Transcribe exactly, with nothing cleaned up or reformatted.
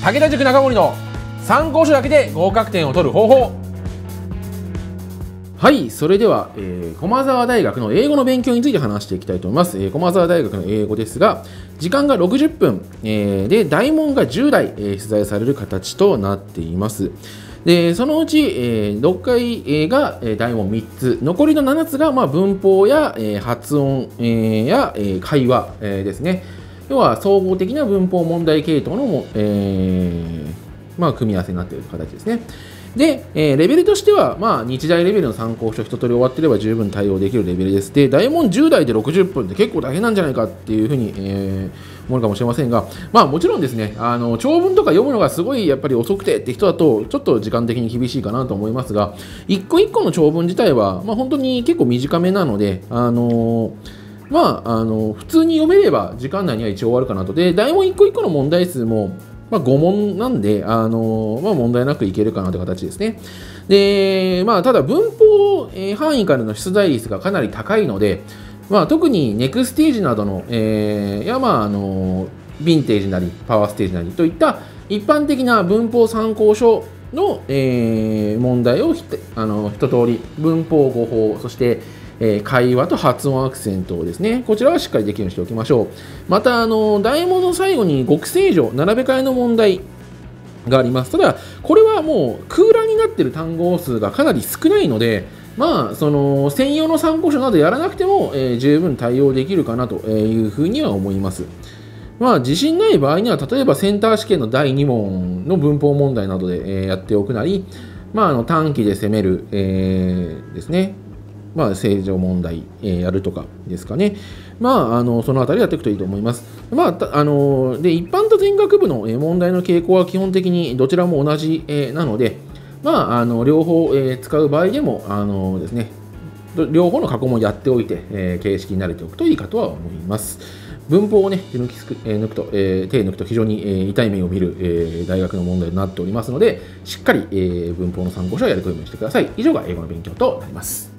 武田塾中森の参考書だけで合格点を取る方法。はい、それでは、えー、駒澤大学の英語の勉強について話していきたいと思います。えー、駒澤大学の英語ですが、時間がろくじゅっぷん、えー、で大問がじゅうだい、えー、出題される形となっています。でそのうち、えー、ろっかいが、えー、大問みっつ、残りのななつが、まあ、文法や、えー、発音、えー、や、えー、会話、えー、ですね。要は総合的な文法問題系統のも、えーまあ、組み合わせになっている形ですね。で、えー、レベルとしては、まあ、日大レベルの参考書一通り終わっていれば十分対応できるレベルです。で、大問じゅうだいでろくじゅっぷんって結構大変なんじゃないかっていうふうに、えー、思うかもしれませんが、まあもちろんですね、あの長文とか読むのがすごいやっぱり遅くてって人だと、ちょっと時間的に厳しいかなと思いますが、一個一個の長文自体は、まあ、本当に結構短めなので、あのーまあ、あの普通に読めれば時間内には一応終わるかなと。で、大問一個一個の問題数も、まあ、ご問なんで、あのまあ、問題なくいけるかなという形ですね。で、まあ、ただ文法、えー、範囲からの出題率がかなり高いので、まあ、特にネクステージなどの、えー、いやまああのヴィンテージなりパワーステージなりといった一般的な文法参考書の、えー、問題をひあの一通り文法語法、そしてえー、会話と発音アクセントをですね、こちらはしっかりできるようにしておきましょう。また、あの大問の最後に極正常、並べ替えの問題があります。ただ、これはもう空欄になっている単語数がかなり少ないので、まあ、その専用の参考書などやらなくても、えー、十分対応できるかなというふうには思います。まあ、自信ない場合には、例えばセンター試験のだいに問の文法問題などで、えー、やっておくなり、まあ、あの短期で攻める、えー、ですね。まあ、正常問題、えー、やるとかですかね。まあ、あのそのあたりやっていくといいと思います。まあ、あので一般と全学部の問題の傾向は基本的にどちらも同じ、えー、なので、まあ、あの両方、えー、使う場合でもあのですね、両方の過去問やっておいて、えー、形式に慣れておくといいかとは思います。文法をね、手抜きすく、えー、抜くと、えー、手抜くと非常に、えー、痛い目を見る、えー、大学の問題になっておりますので、しっかり、えー、文法の参考書をやるようにしてください。以上が英語の勉強となります。